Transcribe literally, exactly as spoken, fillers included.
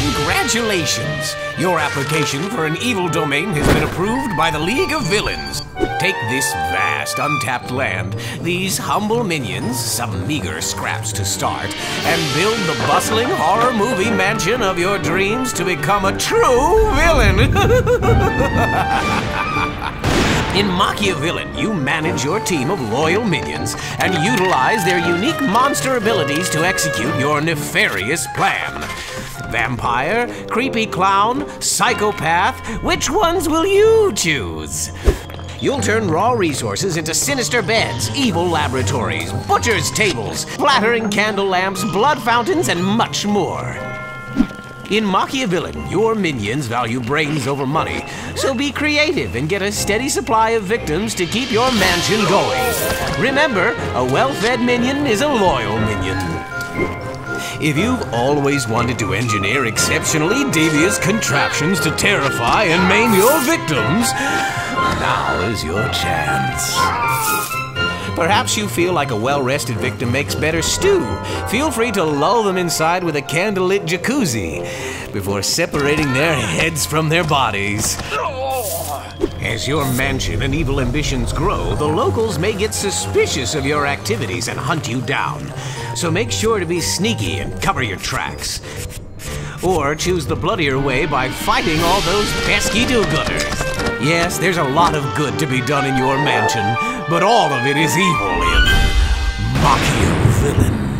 Congratulations! Your application for an evil domain has been approved by the League of Villains. Take this vast, untapped land, these humble minions, some meager scraps to start, and build the bustling horror movie mansion of your dreams to become a true villain! In Machiavillain, you manage your team of loyal minions and utilize their unique monster abilities to execute your nefarious plan. Vampire, creepy clown, psychopath, which ones will you choose? You'll turn raw resources into sinister beds, evil laboratories, butcher's tables, flattering candle lamps, blood fountains, and much more. In Machiavillain, your minions value brains over money, so be creative and get a steady supply of victims to keep your mansion going. Remember, a well-fed minion is a loyal minion. If you've always wanted to engineer exceptionally devious contraptions to terrify and maim your victims, now is your chance. Perhaps you feel like a well-rested victim makes better stew. Feel free to lull them inside with a candlelit jacuzzi before separating their heads from their bodies. As your mansion and evil ambitions grow, the locals may get suspicious of your activities and hunt you down. So make sure to be sneaky and cover your tracks. Or choose the bloodier way by fighting all those pesky do-gooders. Yes, there's a lot of good to be done in your mansion, but all of it is evil in Machiavillain.